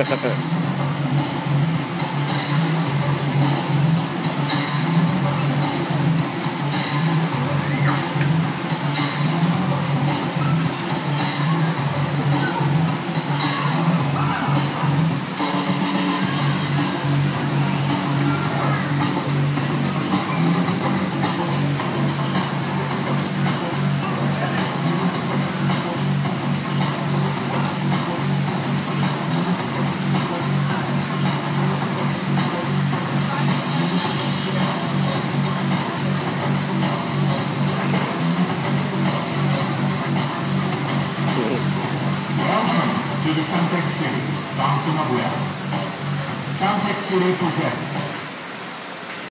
To the Suntec City, Phantom of Wealth. Suntec City presents